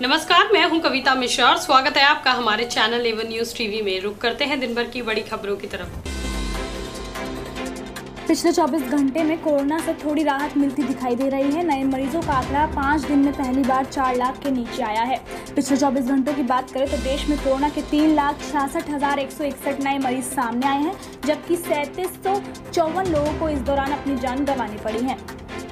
नमस्कार, मैं हूं कविता मिश्रा और स्वागत है आपका हमारे चैनल एवन न्यूज टीवी में। रुक करते हैं दिन भर की बड़ी खबरों की तरफ। पिछले 24 घंटे में कोरोना से थोड़ी राहत मिलती दिखाई दे रही है। नए मरीजों का आंकड़ा 5 दिन में पहली बार 4 लाख के नीचे आया है। पिछले 24 घंटों की बात करें तो देश में कोरोना के 3,66,161 नए मरीज सामने आए हैं, जबकि 3754 लोगों को इस दौरान अपनी जान गंवानी पड़ी है।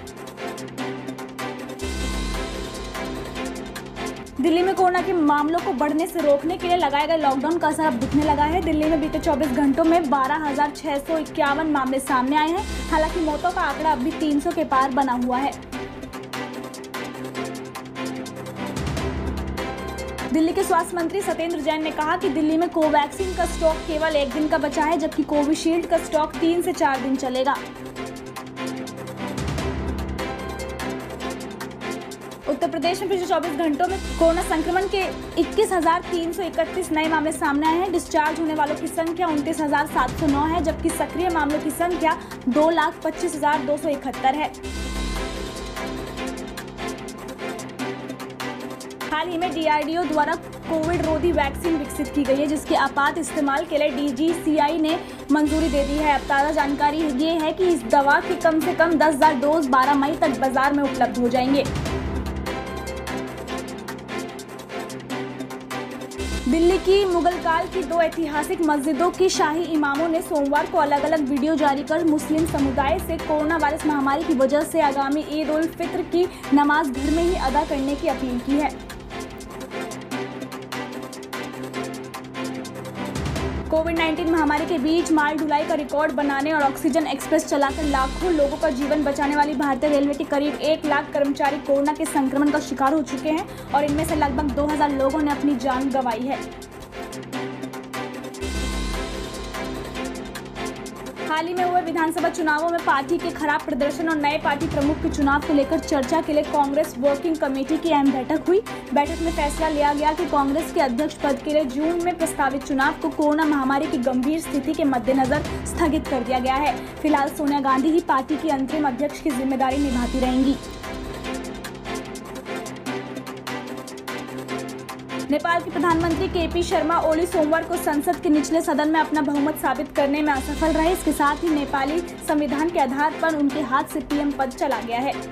दिल्ली में कोरोना के मामलों को बढ़ने से रोकने के लिए लगाए गए लॉकडाउन का असर अब दिखने लगा है। दिल्ली में बीते 24 घंटों में 12,651 मामले सामने आए हैं। हालांकि मौतों का आंकड़ा अब भी 300 के पार बना हुआ है। दिल्ली के स्वास्थ्य मंत्री सत्येंद्र जैन ने कहा कि दिल्ली में कोवैक्सीन का स्टॉक केवल 1 दिन का बचा है, जबकि कोविशील्ड का स्टॉक 3 से 4 दिन चलेगा। उत्तर प्रदेश में पिछले 24 घंटों में कोरोना संक्रमण के 21,331 नए मामले सामने आए हैं। डिस्चार्ज होने वालों की संख्या 29,709 है, जबकि सक्रिय मामलों की संख्या 2,25,271 है। हाल ही में DRDO द्वारा कोविड रोधी वैक्सीन विकसित की गई है, जिसके आपात इस्तेमाल के लिए DGCI ने मंजूरी दे दी है। अब ताज़ा जानकारी ये है कि इस दवा की कम से कम 10,000 डोज 12 मई तक बाजार में उपलब्ध हो जाएंगे। दिल्ली की मुगल काल की 2 ऐतिहासिक मस्जिदों की शाही इमामों ने सोमवार को अलग अलग वीडियो जारी कर मुस्लिम समुदाय से कोरोना वायरस महामारी की वजह से आगामी ईद उल फित्र की नमाज घर में ही अदा करने की अपील की है। कोविड-19 महामारी के बीच माल ढुलाई का रिकॉर्ड बनाने और ऑक्सीजन एक्सप्रेस चलाकर लाखों लोगों का जीवन बचाने वाली भारतीय रेलवे के करीब 1 लाख कर्मचारी कोरोना के संक्रमण का शिकार हो चुके हैं और इनमें से लगभग 2,000 लोगों ने अपनी जान गंवाई है। हाल ही में हुए विधानसभा चुनावों में पार्टी के खराब प्रदर्शन और नए पार्टी प्रमुख के चुनाव को लेकर चर्चा के लिए कांग्रेस वर्किंग कमेटी की अहम बैठक हुई। बैठक में फैसला लिया गया कि कांग्रेस के अध्यक्ष पद के लिए जून में प्रस्तावित चुनाव को कोरोना महामारी की गंभीर स्थिति के मद्देनजर स्थगित कर दिया गया है। फिलहाल सोनिया गांधी ही पार्टी की अंतरिम अध्यक्ष की जिम्मेदारी निभाती रहेंगी। नेपाल के प्रधानमंत्री KP शर्मा ओली सोमवार को संसद के निचले सदन में अपना बहुमत साबित करने में असफल रहे। इसके साथ ही नेपाली संविधान के आधार पर उनके हाथ से PM पद चला गया है।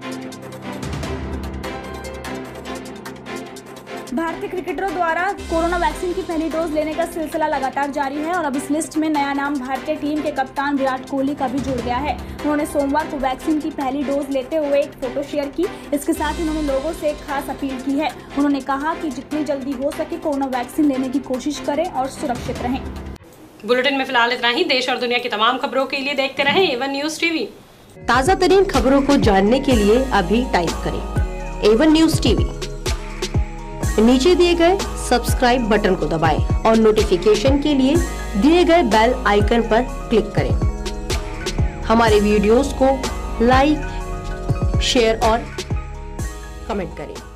भारतीय क्रिकेटरों द्वारा कोरोना वैक्सीन की पहली डोज लेने का सिलसिला लगातार जारी है और अब इस लिस्ट में नया नाम भारतीय टीम के कप्तान विराट कोहली का भी जुड़ गया है। उन्होंने सोमवार को वैक्सीन की पहली डोज लेते हुए एक फोटो शेयर की। इसके साथ ही उन्होंने लोगों से एक खास अपील की है। उन्होंने कहा कि जितनी जल्दी हो सके कोरोना वैक्सीन लेने की कोशिश करें और सुरक्षित रहें। बुलेटिन में फिलहाल इतना ही। देश और दुनिया की तमाम खबरों के लिए देखते रहें एवन न्यूज टीवी। ताज़ा तरीन खबरों को जानने के लिए अभी टाइप करें एवन न्यूज टीवी। नीचे दिए गए सब्सक्राइब बटन को दबाएं और नोटिफिकेशन के लिए दिए गए बेल आइकन पर क्लिक करें। हमारे वीडियोस को लाइक, शेयर और कमेंट करें।